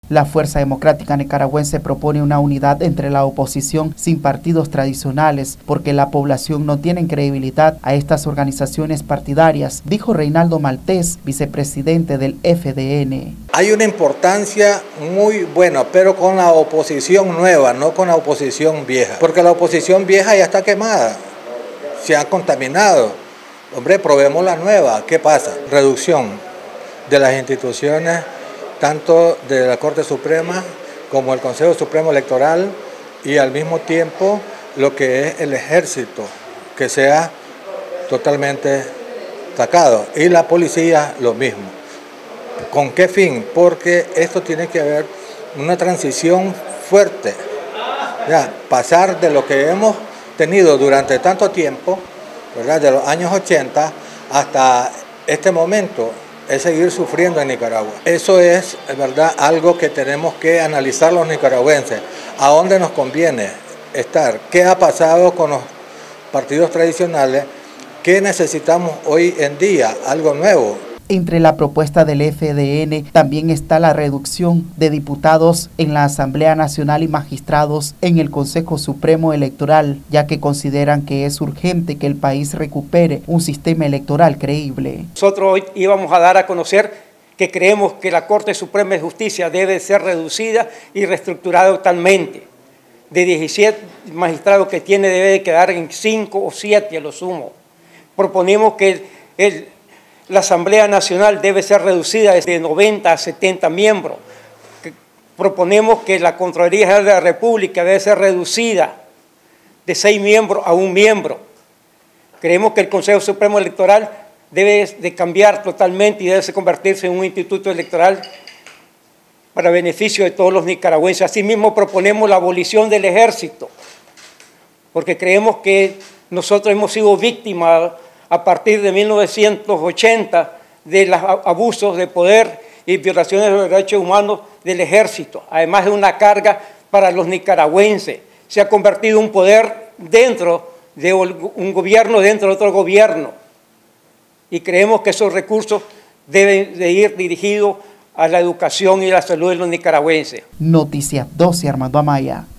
La Fuerza Democrática Nicaragüense propone una unidad entre la oposición sin partidos tradicionales porque la población no tiene credibilidad a estas organizaciones partidarias, dijo Reinaldo Maltés, vicepresidente del FDN. Hay una importancia muy buena, pero con la oposición nueva, no con la oposición vieja, porque la oposición vieja ya está quemada, se ha contaminado. Hombre, probemos la nueva. ¿Qué pasa? Reducción de las instituciones, tanto de la Corte Suprema como el Consejo Supremo Electoral, y al mismo tiempo lo que es el ejército, que sea totalmente sacado, y la policía lo mismo. ¿Con qué fin? Porque esto tiene que haber una transición fuerte, ya, pasar de lo que hemos tenido durante tanto tiempo, ¿verdad?, de los años 80 hasta este momento, es seguir sufriendo en Nicaragua. Eso es, verdad, algo que tenemos que analizar los nicaragüenses. ¿A dónde nos conviene estar? ¿Qué ha pasado con los partidos tradicionales? ¿Qué necesitamos hoy en día? Algo nuevo. Entre la propuesta del FDN también está la reducción de diputados en la Asamblea Nacional y magistrados en el Consejo Supremo Electoral, ya que consideran que es urgente que el país recupere un sistema electoral creíble. Nosotros hoy íbamos a dar a conocer que creemos que la Corte Suprema de Justicia debe ser reducida y reestructurada totalmente. De 17 magistrados que tiene debe de quedar en 5 o 7 a lo sumo. Proponemos que la Asamblea Nacional debe ser reducida de 90 a 70 miembros. Proponemos que la Contraloría General de la República debe ser reducida de 6 miembros a 1 miembro. Creemos que el Consejo Supremo Electoral debe de cambiar totalmente y debe convertirse en un instituto electoral para beneficio de todos los nicaragüenses. Asimismo, proponemos la abolición del ejército, porque creemos que nosotros hemos sido víctimas a partir de 1980 de los abusos de poder y violaciones de los derechos humanos del ejército, además de una carga para los nicaragüenses. Se ha convertido en un poder dentro de un gobierno, dentro de otro gobierno, y creemos que esos recursos deben de ir dirigidos a la educación y la salud de los nicaragüenses. Noticias 12, Armando Amaya.